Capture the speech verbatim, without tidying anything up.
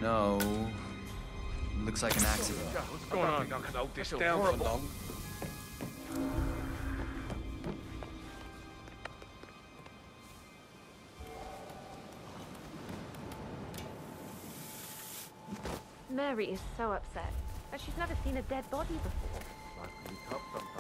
No. Looks like an accident. What's going on? I can hold this down for long. Mary is so upset, and she's never seen a dead body before. Like we cut from